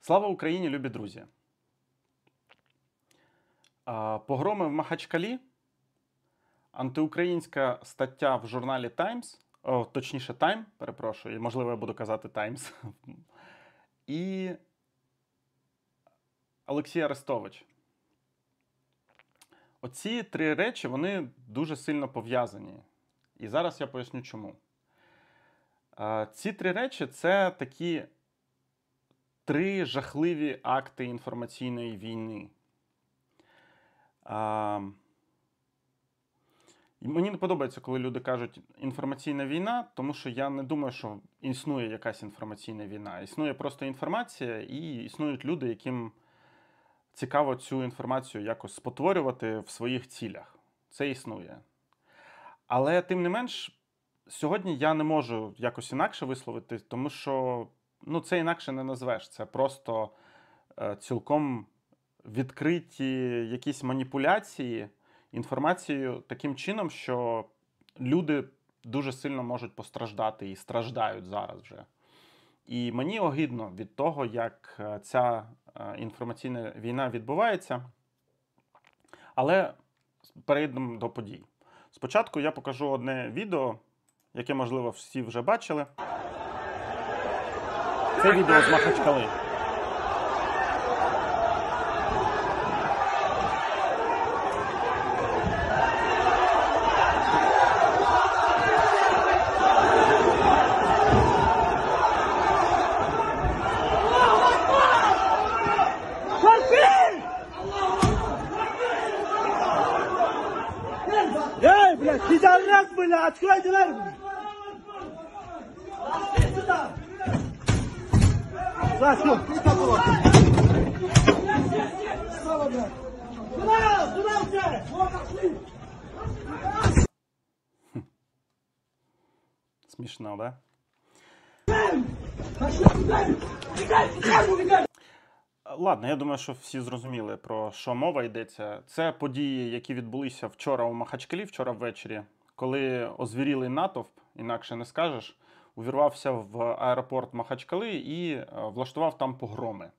Слава Україні, любі друзі! Погроми в Махачкалі, антиукраїнська стаття в журналі Times, точніше Time, перепрошую, можливо, я буду казати Times, і Олексій Арестович. Оці три речі, вони дуже сильно пов'язані. І зараз я поясню чому. Ці три речі – це такі три жахливі акти інформаційної війни. Мені не подобається, коли люди кажуть «інформаційна війна», тому що я не думаю, що існує якась інформаційна війна. Існує просто інформація і існують люди, яким цікаво цю інформацію якось спотворювати в своїх цілях. Це існує. Але тим не менш, сьогодні я не можу якось інакше висловити, тому що це інакше не назвеш. Це просто цілком відкриті якісь маніпуляції інформацією таким чином, що люди дуже сильно можуть постраждати і страждають зараз вже. І мені огидно від того, як ця інформаційна війна відбувається. Але перейдемо до подій. Спочатку я покажу одне відео, яке, можливо, всі вже бачили. Це відео з Махачкали. Эй, блядь, пидорас, блядь, открой дверь, блядь! Засу, ты такого? Туда все! Смішно, да? Ладно, я думаю, що всі зрозуміли, про що мова йдеться. Це події, які відбулися вчора у Махачкалі, вчора ввечері, коли озвірілий натовп, інакше не скажеш, увірвався в аеропорт Махачкали і влаштував там погроми.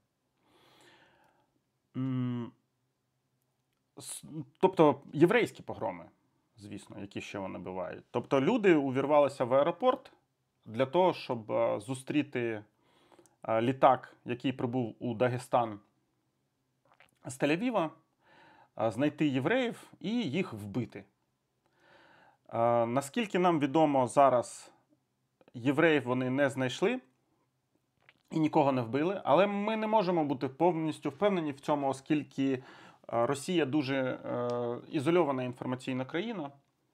Тобто єврейські погроми, звісно, які ще вони бувають. Тобто люди увірвалися в аеропорт для того, щоб зустріти літак, який прибув у Дагестан з Тель-Авіва, знайти євреїв і їх вбити. Наскільки нам відомо, зараз євреїв вони не знайшли і нікого не вбили, але ми не можемо бути повністю впевнені в цьому, оскільки Росія дуже ізольована інформаційна країна.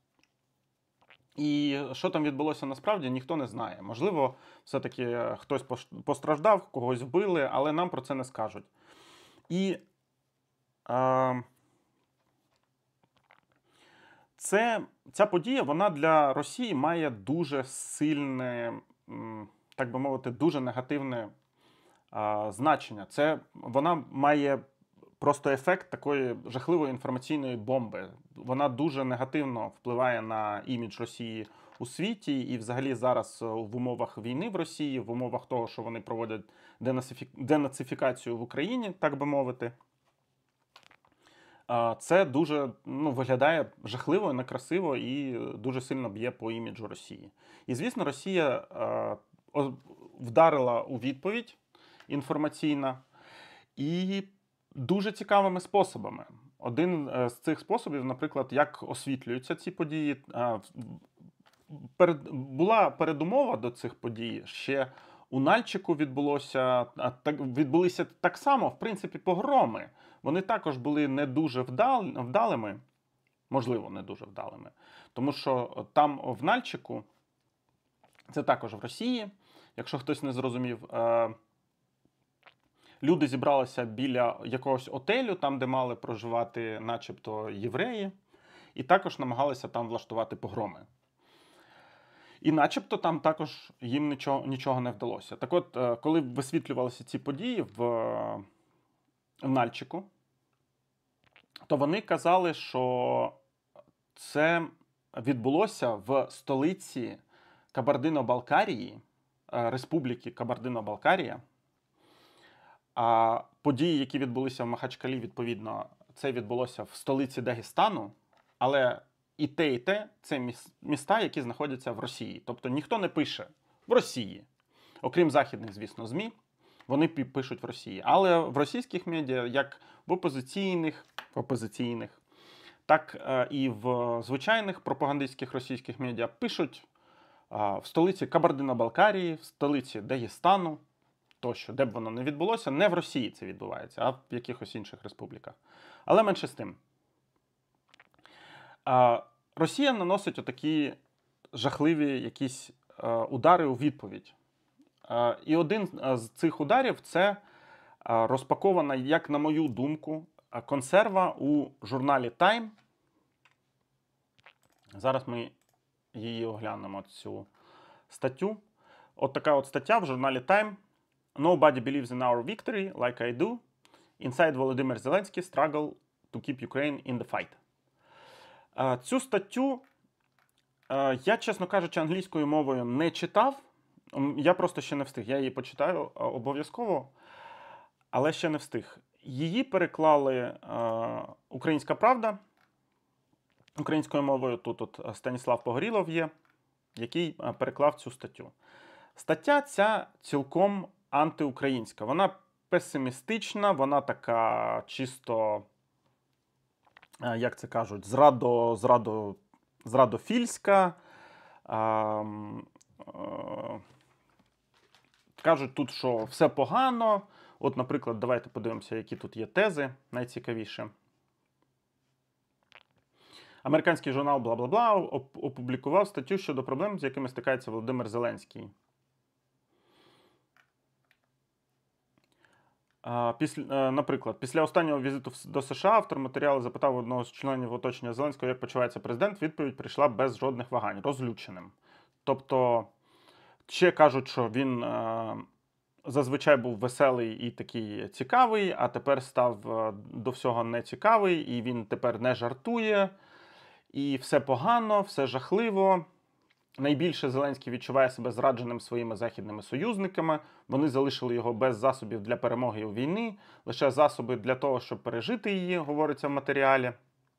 І що там відбулося насправді, ніхто не знає. Можливо, все-таки хтось постраждав, когось вбили, але нам про це не скажуть. І ця подія, вона для Росії має дуже сильне, так би мовити, дуже негативне значення. Вона має просто ефект такої жахливої інформаційної бомби. Вона дуже негативно впливає на імідж Росії у світі і взагалі зараз в умовах війни в Росії, в умовах того, що вони проводять денацифікацію в Україні, так би мовити. Це дуже виглядає жахливо, некрасиво і дуже сильно б'є по іміджу Росії. І, звісно, Росія вдарила у відповідь інформаційно і дуже цікавими способами. Один з цих способів, наприклад, як освітлюються ці події. Була передумова до цих подій. Ще у Нальчику відбулися так само, в принципі, погроми. Вони також були не дуже вдалими, можливо, не дуже вдалими. Тому що там в Нальчику, це також в Росії, якщо хтось не зрозумів, люди зібралися біля якогось отелю, там, де мали проживати начебто євреї, і також намагалися там влаштувати погроми. І начебто там також їм нічого не вдалося. Так от, коли висвітлювалися ці події в Нальчику, то вони казали, що це відбулося в столиці Кабардино-Балкарії, Республіки Кабардино-Балкарія, А події, які відбулися в Махачкалі, відповідно, це відбулося в столиці Дагестану, але і те це міста, які знаходяться в Росії. Тобто ніхто не пише в Росії, окрім західних, звісно, ЗМІ, вони пишуть в Росії. Але в російських медіа, як в опозиційних, так і в звичайних пропагандистських російських медіа пишуть в столиці Кабардино-Балкарії, в столиці Дагестану, тощо, де б воно не відбулося, не в Росії це відбувається, а в якихось інших республіках. Але менше з тим. Росія наносить отакі жахливі якісь удари у відповідь. І один з цих ударів – це розпакована, як на мою думку, консерва у журналі Time. Зараз ми її оглянемо, цю статтю. От така от стаття в журналі Time. Nobody believes in our victory, like I do. Inside Volodymyr Zelensky struggle to keep Ukraine in the fight. Цю статтю я, чесно кажучи, англійською мовою не читав. Я просто ще не встиг. Я її почитаю обов'язково, але ще не встиг. Її переклали «Українська правда». Українською мовою тут от Станіслав Погорілов є, який переклав цю статтю. Стаття ця цілком антиукраїнська. Вона песимістична, вона така чисто, як це кажуть, зрадофільська. Кажуть тут, що все погано. От, наприклад, давайте подивимося, які тут є тези найцікавіше. Американський журнал бла-бла-бла опублікував статтю щодо проблем, з якими стикається Володимир Зеленський. Наприклад, після останнього візиту до США автор матеріалу запитав одного з членів оточення Зеленського, як почувається президент. Відповідь прийшла без жодних вагань, розлюченим. Тобто, ще кажуть, що він зазвичай був веселий і такий цікавий, а тепер став до всього нецікавий, і він тепер не жартує, і все погано, все жахливо. Найбільше Зеленський відчуває себе зрадженим своїми західними союзниками. Вони залишили його без засобів для перемоги у війні, лише засоби для того, щоб пережити її, говориться в матеріалі.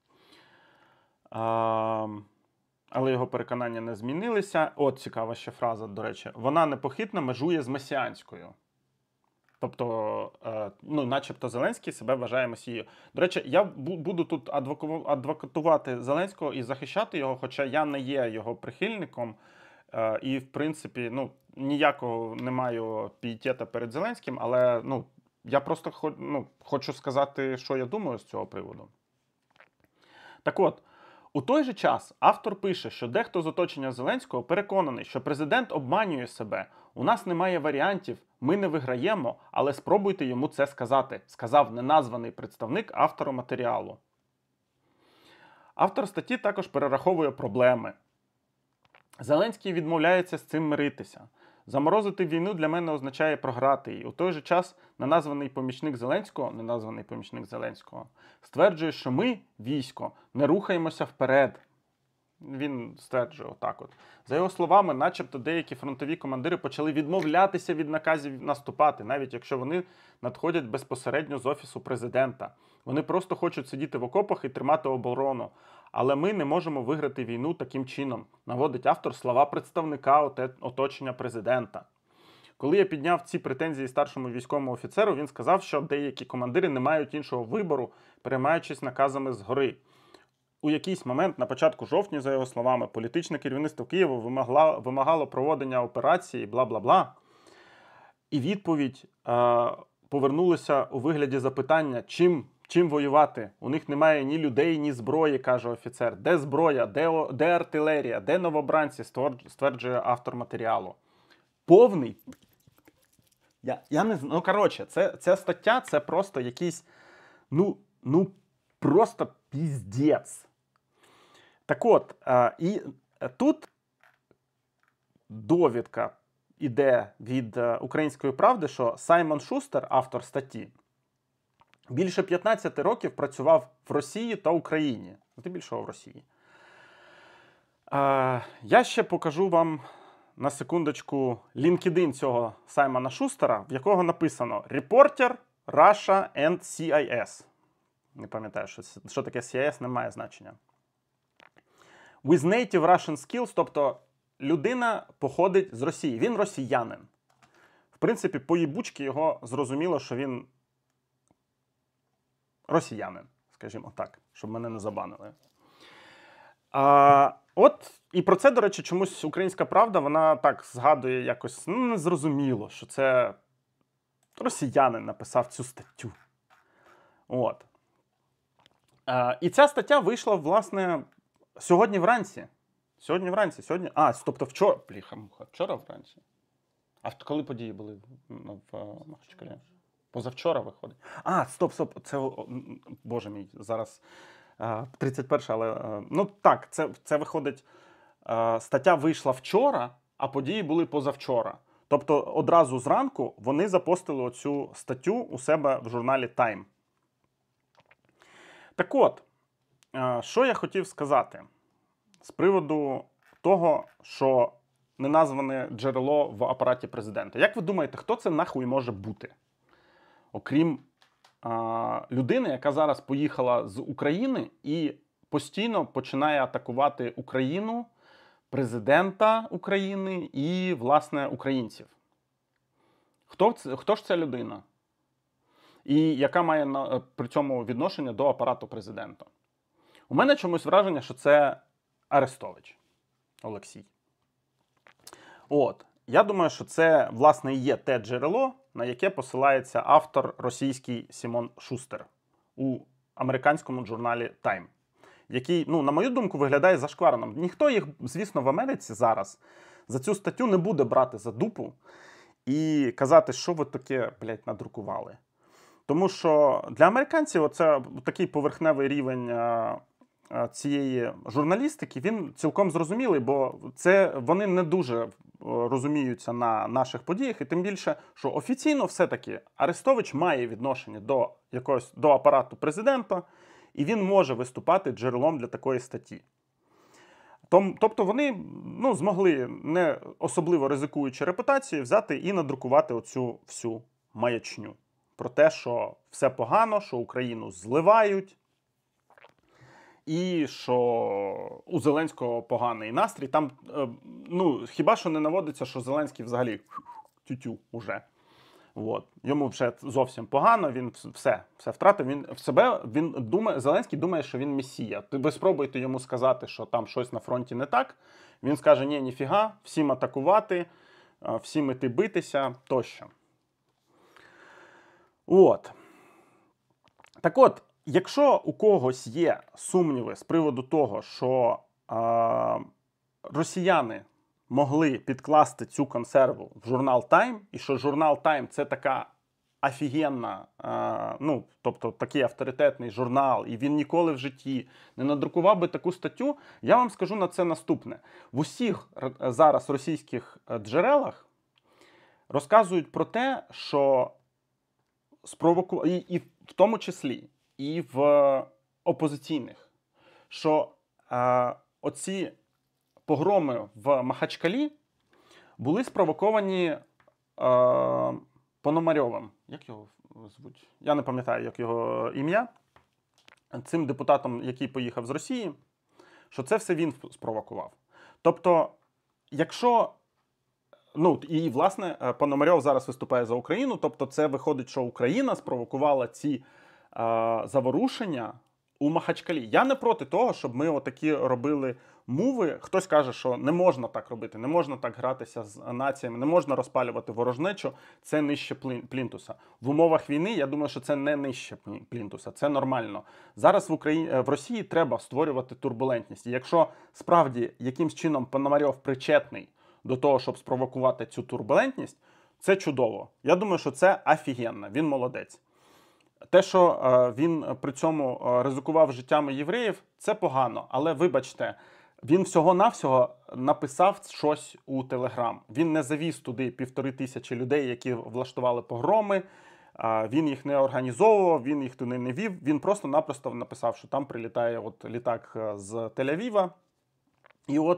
Але його переконання не змінилися. От цікава ще фраза, до речі. Вона непохитно межує з месіанською. Тобто, начебто Зеленський себе вважає месією. До речі, я буду тут адвокатувати Зеленського і захищати його, хоча я не є його прихильником. І, в принципі, ніякого не маю пієтета перед Зеленським, але я просто хочу сказати, що я думаю з цього приводу. Так от, у той же час автор пише, що дехто з оточення Зеленського переконаний, що президент обманює себе. У нас немає варіантів, ми не виграємо, але спробуйте йому це сказати, сказав неназваний представник автора матеріалу. Автор статті також перераховує проблеми. Зеленський відмовляється з цим миритися. Заморозити війну для мене означає програти її. У той же час неназваний помічник Зеленського стверджує, що ми, військо, не рухаємося вперед. Він стверджує отак от. За його словами, начебто деякі фронтові командири почали відмовлятися від наказів наступати, навіть якщо вони надходять безпосередньо з Офісу Президента. Вони просто хочуть сидіти в окопах і тримати оборону. Але ми не можемо виграти війну таким чином, наводить автор слова представника оточення президента. Коли я підняв ці претензії старшому військовому офіцеру, він сказав, що деякі командири не мають іншого вибору, переймаючись наказами згори. У якийсь момент, на початку жовтня, за його словами, політичне керівництво Києва вимагало проводення операції, бла-бла-бла. І відповідь повернулася у вигляді запитання, чим воювати. У них немає ні людей, ні зброї, каже офіцер. Де зброя, де артилерія, де новобранці, стверджує автор матеріалу. Повний. Я не знаю. Коротше, ця стаття, це просто якийсь, просто піздець. Так от, і тут довідка іде від «Української правди», що Саймон Шустер, автор статті, більше 15 років працював в Росії та Україні. Здебільшого в Росії. Я ще покажу вам на секундочку LinkedIn цього Саймона Шустера, в якого написано «Reporter, Russia and CIS». Не пам'ятаю, що таке CIS, не має значення. With native Russian skills, тобто людина походить з Росії. Він росіянин. В принципі, по їбучки його зрозуміло, що він росіянин, скажімо так, щоб мене не забанили. От, і про це, до речі, чомусь Українська Правда, вона так згадує якось, незрозуміло, що це росіянин написав цю статтю. От. І ця стаття вийшла, власне, сьогодні вранці. Тобто вчора. Вчора вранці. А коли події були в Махачкалі? Позавчора виходить. Стоп. Це, боже мій, зараз 31, але... так, це виходить... Стаття вийшла вчора, а події були позавчора. Тобто одразу зранку вони запостили оцю статтю у себе в журналі Time. Так от, що я хотів сказати з приводу того, що не назване джерело в апараті президента. Як ви думаєте, хто це нахуй може бути? Окрім людини, яка зараз поїхала з України і постійно починає атакувати Україну, президента України і, власне, українців. Хто ж ця людина? І яка має при цьому відношення до апарату президента? У мене чомусь враження, що це Арестович Олексій. От. Я думаю, що це, власне, і є те джерело, на яке посилається автор російський Сімон Шустер у американському журналі Time, який, на мою думку, виглядає зашкварним. Ніхто їх, звісно, в Америці зараз за цю статтю не буде брати за дупу і казати, що ви таке, блядь, надрукували. Тому що для американців оце такий поверхневий рівень цієї журналістики, він цілком зрозумілий, бо вони не дуже розуміються на наших подіях, і тим більше, що офіційно все-таки Арестович має відношення до апарату президента, і він може виступати джерелом для такої статті. Тобто вони змогли, не особливо ризикуючи репутацією, взяти і надрукувати оцю всю маячню. Про те, що все погано, що Україну зливають, і що у Зеленського поганий настрій. Там, хіба що не наводиться, що Зеленський взагалі тютю уже. От. Йому вже зовсім погано, він все втратив. Зеленський думає, що він месія. Ви спробуйте йому сказати, що там щось на фронті не так. Він скаже, ніфіга, всім атакувати, всім іти битися, тощо. От. Так от, якщо у когось є сумніви з приводу того, що росіяни могли підкласти цю консерву в журнал Time, і що журнал Time – це така офігенна, тобто такий авторитетний журнал, і він ніколи в житті не надрукував би таку статтю, я вам скажу на це наступне. В усіх зараз російських джерелах розказують про те, що і в тому числі і в опозиційних, що оці погроми в Махачкалі були спровоковані Пономарьовим. Як його звуть? Я не пам'ятаю, як його ім'я. Цим депутатом, який поїхав з Росії, що це все він спровокував. Тобто, якщо... і, власне, Пономарьов зараз виступає за Україну, тобто це виходить, що Україна спровокувала ці заворушення у Махачкалі. Я не проти того, щоб ми отакі робили муви. Хтось каже, що не можна так робити, не можна так гратися з націями, не можна розпалювати ворожнечу, це нижче плінтуса. В умовах війни, я думаю, що це не нижче плінтуса, це нормально. Зараз в Росії треба створювати турбулентність. І якщо справді якимсь чином Пономарьов причетний до того, щоб спровокувати цю турбулентність, це чудово. Я думаю, що це офігенно, він молодець. Те, що він при цьому ризикував життями євреїв, це погано. Але, вибачте, він всього-навсього написав щось у Телеграм. Він не завіз туди 1500 людей, які влаштували погроми, він їх не організовував, він їх туди не вів. Він просто-напросто написав, що там прилітає літак з Тель-Авіва. І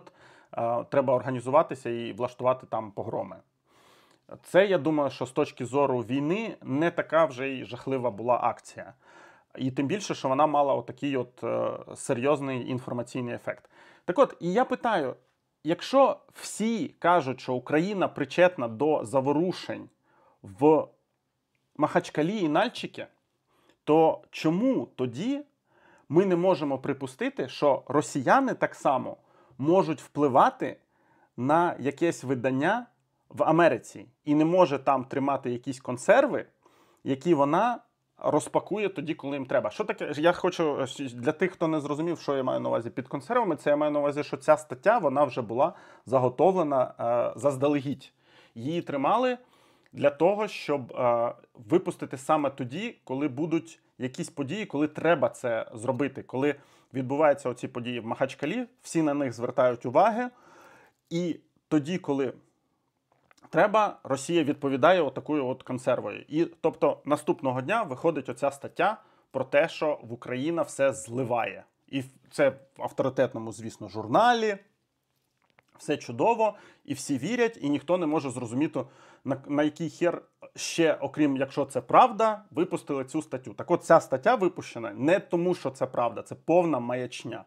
треба організуватися і влаштувати там погроми. Це, я думаю, що з точки зору війни не така вже й жахлива була акція. І тим більше, що вона мала отакий от серйозний інформаційний ефект. Так от, і я питаю, якщо всі кажуть, що Україна причетна до заворушень в Махачкалі і Нальчикі, то чому тоді ми не можемо припустити, що росіяни так само можуть впливати на якесь видання в Америці і не може там тримати якісь консерви, які вона розпакує тоді, коли їм треба. Що таке? Я хочу, для тих, хто не зрозумів, що я маю на увазі під консервами, це я маю на увазі, що ця стаття, вона вже була заготовлена заздалегідь. Її тримали для того, щоб випустити саме тоді, коли будуть якісь події, коли треба це зробити. Коли відбуваються оці події в Махачкалі, всі на них звертають уваги, і тоді, коли треба, Росія відповідає отакою от консервою. І, тобто, наступного дня виходить оця стаття про те, що в Україна все зливає. І це в авторитетному, звісно, журналі. Все чудово, і всі вірять, і ніхто не може зрозуміти, на який хер ще, окрім якщо це правда, випустили цю статтю. Так от ця стаття випущена не тому, що це правда, це повна маячня.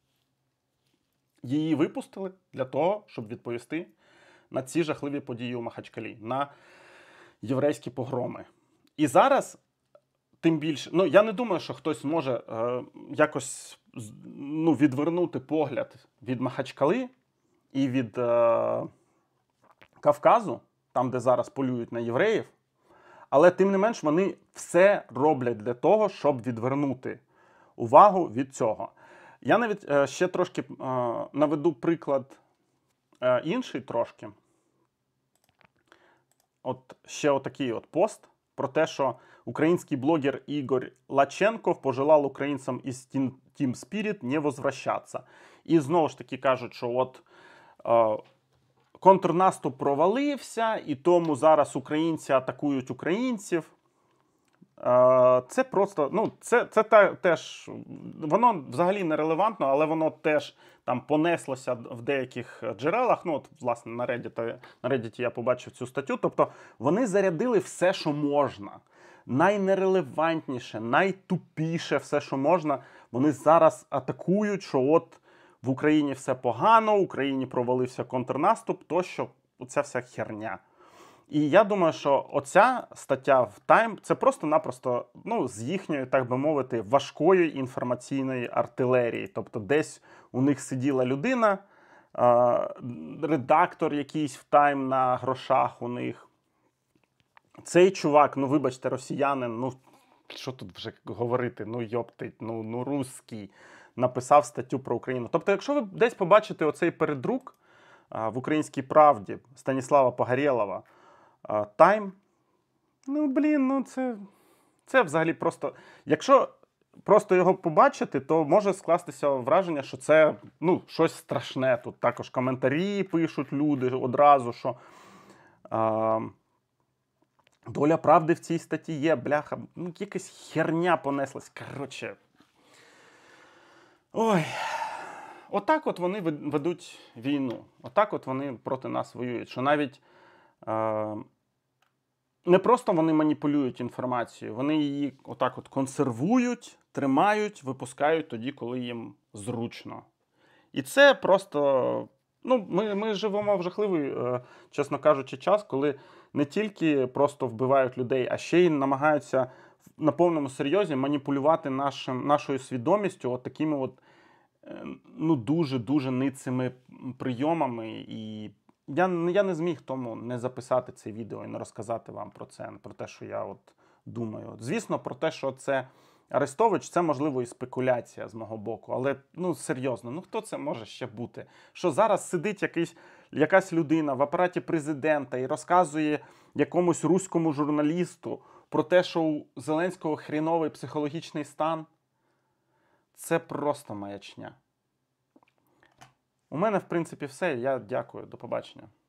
Її випустили для того, щоб відповісти на ці жахливі події у Махачкалі, на єврейські погроми. І зараз, тим більше, я не думаю, що хтось може якось відвернути погляд від Махачкали і від Кавказу, там, де зараз полюють на євреїв, але тим не менш вони все роблять для того, щоб відвернути увагу від цього. Я навіть ще трошки наведу приклад інший трошки. От ще отакий от пост про те, що український блогер Ігор Лаченков пожелав українцям із Team Spirit не возвращатися. І знову ж таки кажуть, що от контрнаступ провалився, і тому зараз українці атакують українців. Це просто, це теж, воно взагалі нерелевантно, але воно теж там понеслося в деяких джерелах. Власне, на Reddit я побачив цю статтю. Тобто, вони зарядили все, що можна. Найнерелевантніше, найтупіше все, що можна. Вони зараз атакують, що от в Україні все погано, в Україні провалився контрнаступ, тощо оця вся херня. І я думаю, що оця стаття в Time – це просто-напросто з їхньої, так би мовити, важкої інформаційної артилерії. Тобто десь у них сиділа людина, редактор якийсь в Time на грошах у них. Цей чувак, вибачте, росіянин, що тут вже говорити, йоптить, русський, написав статтю про Україну. Тобто, якщо ви десь побачите оцей передрук в «Українській правді» Станіслава Погорєлова, Time, це взагалі просто... Якщо просто його побачити, то може скластися враження, що це, щось страшне. Тут також коментарі пишуть люди одразу, що доля правди в цій статті є, бляха, якась херня понеслась. Коротше. Ой. Отак от вони ведуть війну. Отак от вони проти нас воюють. Що навіть не просто вони маніпулюють інформацією, вони її отак от консервують, тримають, випускають тоді, коли їм зручно. І це просто... Ми живемо в жахливий, чесно кажучи, час, коли не тільки просто вбивають людей, а ще й намагаються на повному серйозі маніпулювати нашою свідомістю от такими от дуже-дуже ницими прийомами. І я не зміг тому не записати це відео і не розказати вам про це, про те, що я от думаю. Звісно, про те, що це Арестович, це, можливо, і спекуляція з мого боку. Але, серйозно, хто це може ще бути? Що зараз сидить якась людина в апараті президента і розказує якомусь руському журналісту про те, що у Зеленського хріновий психологічний стан? Це просто маячня. У мене, в принципі, все. Я дякую. До побачення.